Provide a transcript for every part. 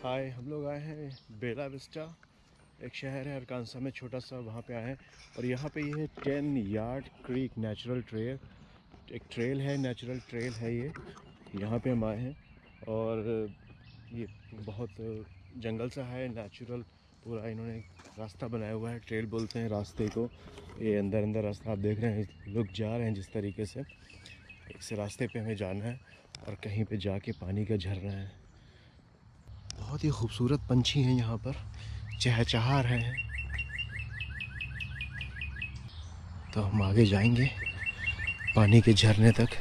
हाय, हम लोग आए हैं बेला विस्टा, एक शहर है अरकानसा में छोटा सा, वहाँ पे आए हैं। और यहाँ पे ये है 10 यार्ड क्रीक नेचुरल ट्रेल, एक ट्रेल है, नेचुरल ट्रेल है ये। यहाँ पे हम आए हैं और ये बहुत जंगल सा है, नेचुरल पूरा इन्होंने रास्ता बनाया हुआ है। ट्रेल बोलते हैं रास्ते को। ये अंदर अंदर रास्ता आप देख रहे हैं, लोग जा रहे हैं जिस तरीके से। इस रास्ते पे हमें जाना है और कहीं पे जाके पानी का झरना है। बहुत ही खूबसूरत पंछी हैं यहाँ पर, चहचहा रहे हैं। तो हम आगे जाएंगे पानी के झरने तक।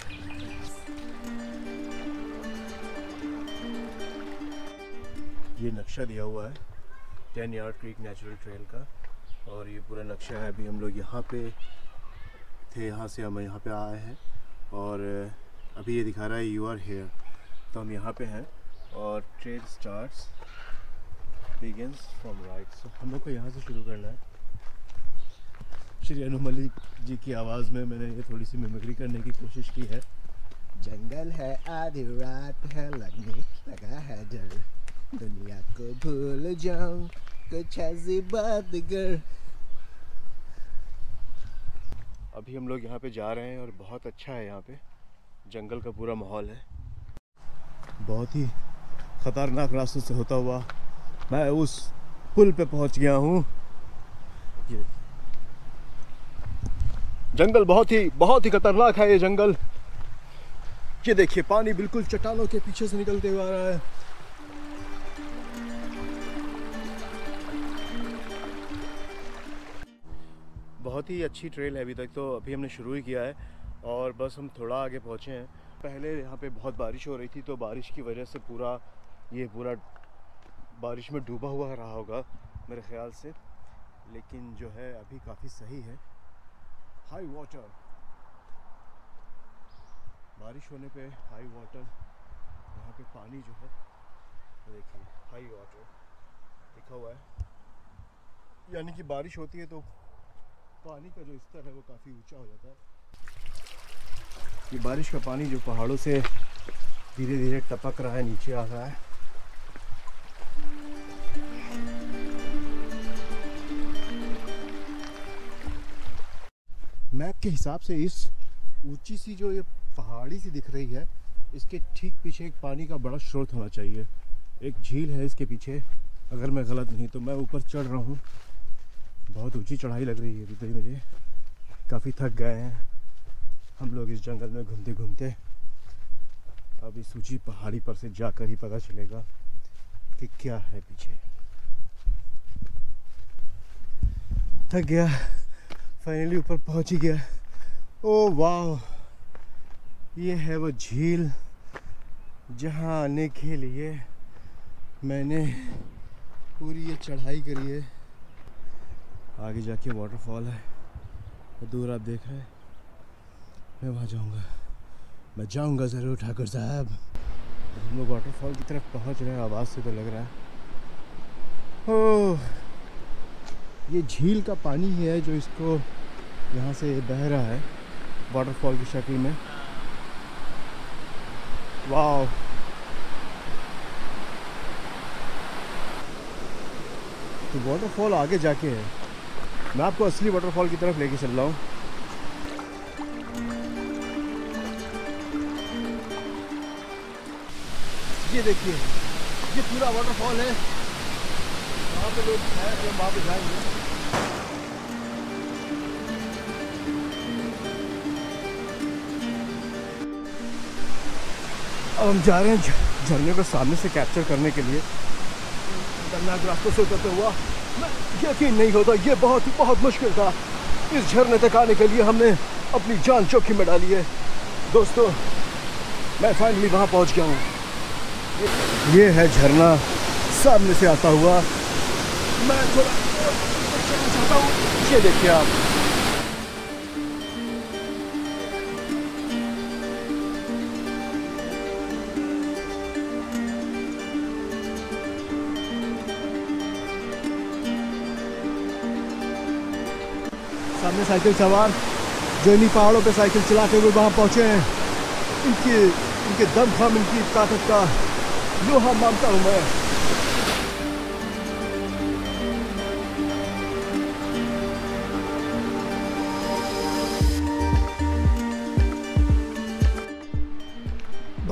ये नक्शा दिया हुआ है 10 यार्ड क्रीक नेचुरल ट्रेल का, और ये पूरा नक्शा है। अभी हम लोग यहाँ पे थे, यहाँ से हम यहाँ पे आए हैं और अभी ये दिखा रहा है यू आर हेयर। तो हम यहाँ पे हैं और trail starts begins from right. So हम लोग को यहाँ से शुरू करना है। श्री अनु मलिक जी की आवाज़ में मैंने ये थोड़ी सी मिमिक्री करने की कोशिश की है। जंगल है, आधी रात है, लगने लगा है डर, दुनिया को भूल जाऊं, कुछ ऐसी बात कर। अभी हम लोग यहाँ पे जा रहे हैं और बहुत अच्छा है यहाँ पे, जंगल का पूरा माहौल है। बहुत ही ख़तरनाक रास्तों से होता हुआ मैं उस पुल पे पहुँच गया हूँ। ये जंगल बहुत ही खतरनाक है। ये जंगल, ये देखिए पानी बिल्कुल चट्टानों के पीछे से निकलते हुए आ रहा है। बहुत ही अच्छी ट्रेल है अभी तक तो। अभी हमने शुरू ही किया है और बस हम थोड़ा आगे पहुँचे हैं। पहले यहाँ पे बहुत बारिश हो रही थी, तो बारिश की वजह से ये पूरा बारिश में डूबा हुआ रहा होगा मेरे ख्याल से। लेकिन जो है अभी काफ़ी सही है। हाई वाटर, बारिश होने पे हाई वाटर, यहाँ पे पानी जो है देखिए हाई वाटर लिखा हुआ है, यानी कि बारिश होती है तो पानी का जो स्तर है वो काफ़ी ऊंचा हो जाता है। ये बारिश का पानी जो पहाड़ों से धीरे धीरे टपक रहा है, नीचे आ रहा है। मैप के हिसाब से इस ऊंची सी जो ये पहाड़ी सी दिख रही है, इसके ठीक पीछे एक पानी का बड़ा स्रोत होना चाहिए। एक झील है इसके पीछे, अगर मैं गलत नहीं तो। मैं ऊपर चढ़ रहा हूँ, बहुत ऊंची चढ़ाई लग रही है अभी तो मुझे। काफ़ी थक गए हैं हम लोग इस जंगल में घूमते घूमते। अब इस ऊंची पहाड़ी पर से जाकर ही पता चलेगा कि क्या है पीछे। थक गया, फाइनली ऊपर पहुंच ही गया। ओह वाह, ये है वो झील जहां आने के लिए मैंने पूरी ये चढ़ाई करी है। आगे जाके वाटरफॉल है, दूर आप देख रहे हैं। मैं वहाँ जाऊँगा, मैं जाऊँगा ज़रूर ठाकुर साहब। हम लोग वाटरफॉल की तरफ पहुँच रहे हैं, आवाज़ से तो लग रहा है। ओह, ये झील का पानी ही है जो इसको यहाँ से बह रहा है वाटरफॉल की शक्ल में। वाह, तो वाटरफॉल आगे जाके है। मैं आपको असली वाटरफॉल की तरफ लेके चल रहा हूँ। ये देखिए, ये पूरा वाटरफॉल है। वहाँ पे लोग हैं, हम वहाँ पे जाएंगे। अब हम जा रहे हैं झरने को सामने से कैप्चर करने के लिए। खतरनाक रास्तों से उतरते हुआ यकीन नहीं होता, ये बहुत मुश्किल था। इस झरने तक आने के लिए हमने अपनी जान जोखिम में डाली है। दोस्तों, मैं फाइनली वहाँ पहुँच गया हूँ। ये है झरना सामने से आता हुआ। मैं थोड़ा चाहता हूँ, ये देखिए आप। सामने साइकिल सवार जो इन्हीं पहाड़ों पे साइकिल चलाते हुए वहाँ पहुँचे हैं, इनके दम हम, इनकी ताकत का लोहा मानता हूँ मैं।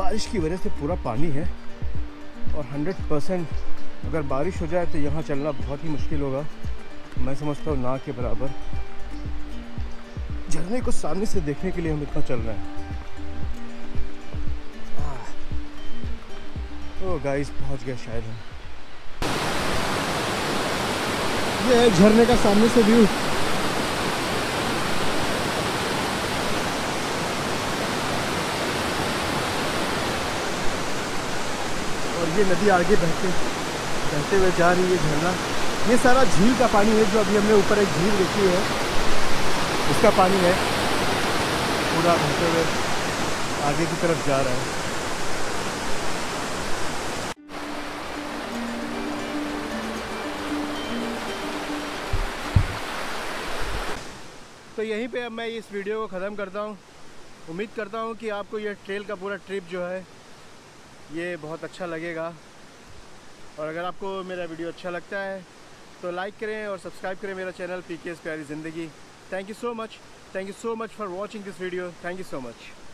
बारिश की वजह से पूरा पानी है और 100% अगर बारिश हो जाए तो यहाँ चलना बहुत ही मुश्किल होगा। मैं समझता हूँ ना के बराबर। झरने को सामने से देखने के लिए हम इतना चल रहे हैं। ओ गाइस, पहुँच गए शायद हम। ये है झरने का सामने से व्यू। और ये नदी आगे बहते हुए जा रही है। झरना, ये सारा झील का पानी है। जो अभी हमने ऊपर एक झील देखी है, उसका पानी है, पूरा बहते हुए आगे की तरफ जा रहा है। तो यहीं पे अब मैं इस वीडियो को ख़त्म करता हूँ। उम्मीद करता हूँ कि आपको ये ट्रेल का पूरा ट्रिप जो है ये बहुत अच्छा लगेगा। और अगर आपको मेरा वीडियो अच्छा लगता है तो लाइक करें और सब्सक्राइब करें मेरा चैनल PK's प्यारी ज़िंदगी। Thank you so much for watching this video. Thank you so much.